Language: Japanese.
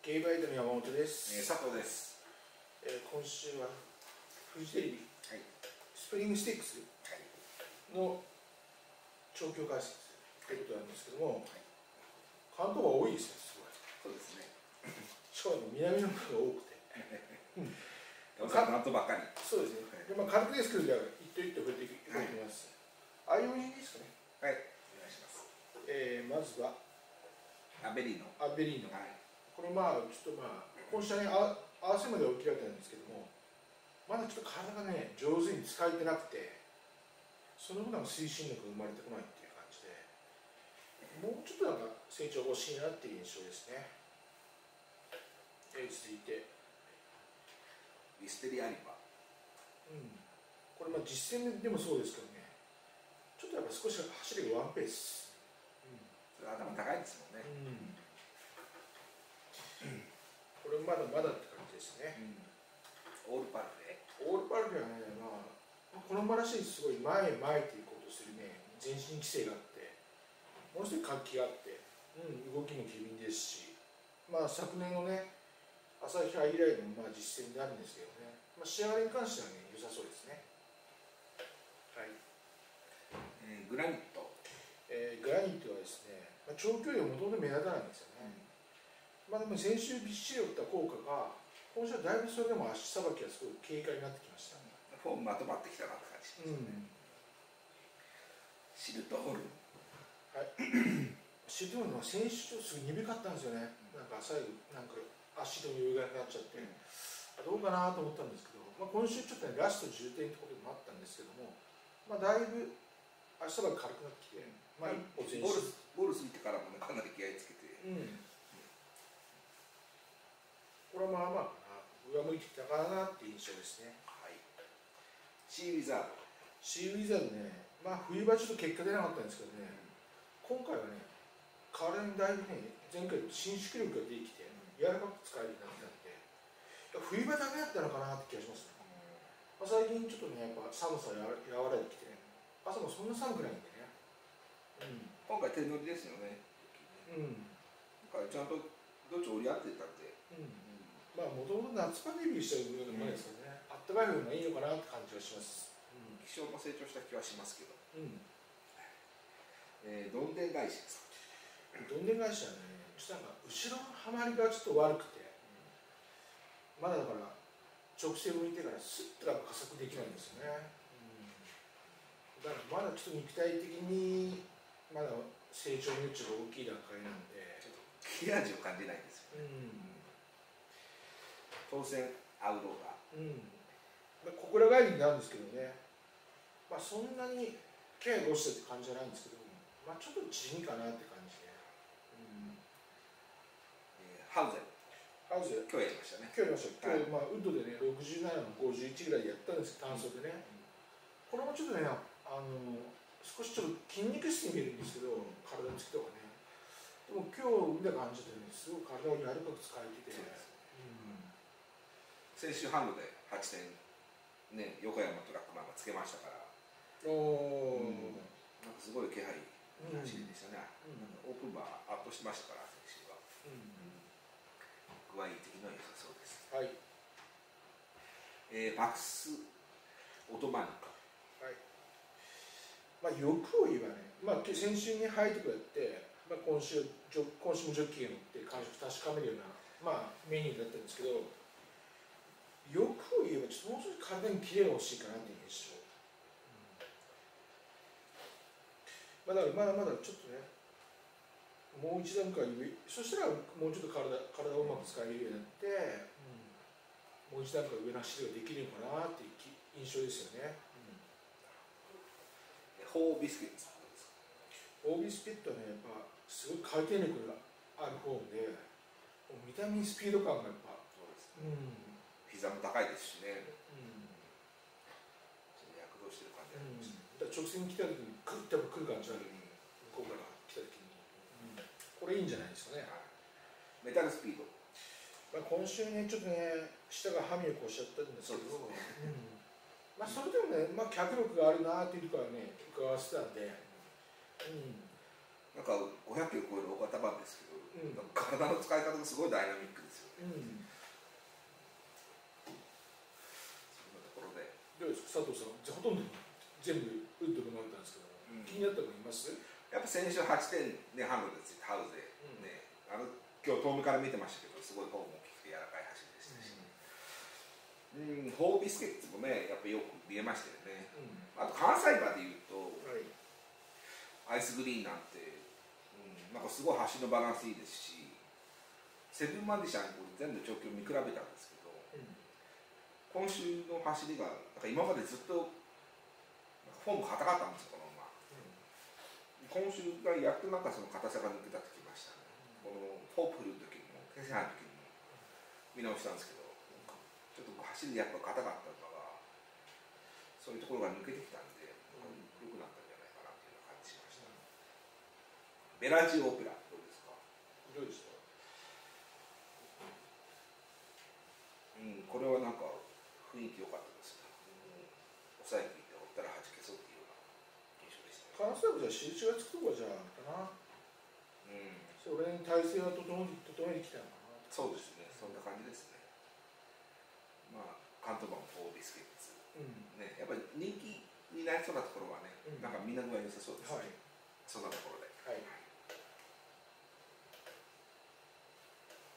ゲイバイトの山本です。 佐藤です。 今週はフジテレビ、 はい、 スプリングステークスの調教解説ということなんですけども、関東が多いですね、すごい。 そうですね。 しかも南の方が多くて。 関東ばっかり。 そうですね。で軽くですけど、じゃあ一頭一頭触れていきます。IOG ですかね。 はい、お願いします。 まずはアベリーノ。 アベリーノ。 はい、 これちょっと今週に合わせまでは起きられたんですけども、まだちょっと体がね上手に使えてなくて、その分推進力が生まれてこないっていう感じで、もうちょっと成長欲しいなっていう印象ですね。続いてミステリアリパ。 これ実戦でもそうですけどね、ちょっとやっぱ少し走りがワンペース、 頭高いですもんね。 これまだまだって感じですね。 オールパルフェ。 オールパルフェはね、この馬らしいすごい前へ前へと行こうとするね、前進規制があって、ものすごい活気があって、動きも機敏ですし、昨年のね、朝日杯以来の実戦であるんですけどね、仕上がりに関してはね、良さそうですね。はい。 グラニット。 グラニットはですね、長距離はもともと目立たないんですよね。でも先週びっしり打った効果が、今週はだいぶそれでも足さばきがすごい軽快になってきました。 フォームまとまってきたなって感じしますね。シルトホルン。 はい。シルトホルンは先週すごい鈍かったんですよね。最後足と余裕がなくなっちゃって、どうかなと思ったんですけど、今週ちょっとねラスト重点ってこともあったんですけども、だいぶ足さばき軽くなってきて、一歩前進。 ボール過ぎてからもね、かなり気合いつけて。 これはかな、上向いてきたかなっていう印象ですね。 はい。シーウィザード。 シーウィザードね、冬場ちょっと結果出なかったんですけどね、今回はね、体にだいぶね、前回と伸縮力が出てきて、柔らかく使えるようになってたんで、冬場ダメだったのかなって気がしますね。最近ちょっとね、やっぱ寒さ和らいできて、朝もそんな寒くないんでね。 今回手乗りですよね。だからちゃんとどっち折り合ってたんで。 もともと夏場デビューしたようなものですからね、あったかい方がいいのかなって感じがします。 気象も成長した気はしますけど。どんでん返しですか。 どんでん返しはね、ちょっと後ろのはまりがちょっと悪くて、まだだから直線向いてからスッと加速できないんですよね。だからまだちょっと肉体的にまだ成長の余地が大きい段階なんで、 ちょっと切れ味を感じないんですよね。当選アウローラ。 ここら返りになるんですけどね、そんなに気配が落ちたって感じじゃないんですけど、ちょっと地味かなって感じで。 ハウゼン。 ハウゼン今日やりましたね。 今日やりました。今日ウッドでね、67の51ぐらいでやったんですけど、単走でね。これもちょっとね、少しちょっと筋肉質に見えるんですけど、体のつきとかね。でも今日見た感じでね、すごい体を柔らかく使えてて。 先週ハムで8点ね、横山トラックマンがつけましたから、すごい気配な走りでしたね。オープンバーアップしましたから、先週は。具合的には良さそうです。 はい。 バックスオトマニカ。 はい。欲を言えばね、先週にハイとかやって、今週もジョッキーが乗って感触確かめるような、メニューだったんですけど、欲を言えばちょっともうちょっと体にキレが欲しいかなっていう印象。だからまだまだちょっとね、もう一段階上、そしたらもうちょっと体をうまく使えるようになって、もう一段階上の走りができるのかなっていう印象ですよね。 ホービスケット。 ホービスケットはね、やっぱすごい回転力があるフォームで、見た目にスピード感がやっぱ。 膝も高いですしね。躍動してる感じあります。 直線に来た時にグッと来る感じがある。向こうから来た時に。これいいんじゃないですかね。 メタルスピード。 今週ね、ちょっとね、下がハミをこうしちゃったんですけど、それでもね、脚力があるなっていうところはね、伺わせてたんで、 なんか500キロ超える大型版ですけど、 うん、 体の使い方がすごいダイナミックですよね。そんなところでどうですか佐藤さん、ほとんど全部打ってもらったんですけど、気になった子います？ やっぱ先週8点、ね、ハンドでついたハウゼ、ね、今日遠目から見てましたけど、すごいフォームも大きくて柔らかい走りでしたし、ホービスケッツもね、やっぱよく見えましたよね。あと関西馬でいうと、アイスグリーンなんて、なんかすごい走りのバランスいいですし、セブンマジシャンに全部調教見比べたんですけど、今週の走りがなんか今までずっとフォーム硬かったんですよ、この馬。今週がやっとなんかその硬さが抜けたってきましたね。このホープフルの時にも天才の時にも見直したんですけど、ちょっと走りやっぱ硬かったのがそういうところが抜けてきたんで、良くなったんじゃないかなっていう感じしました。ベラジオオペラどうですか？ どうでした？ これはなんか雰囲気良かったですね。抑えていておったらはじけそうっていうような印象でしたね。 関西部じゃ印がつくとこじゃあかな。それに体制が整えてきたのかな。 そうですね、そんな感じですね。まあ関東版もフォービスケッツ、ね、やっぱり人気になりそうなところはね、なんかみんな具合良さそうですね。そんなところで。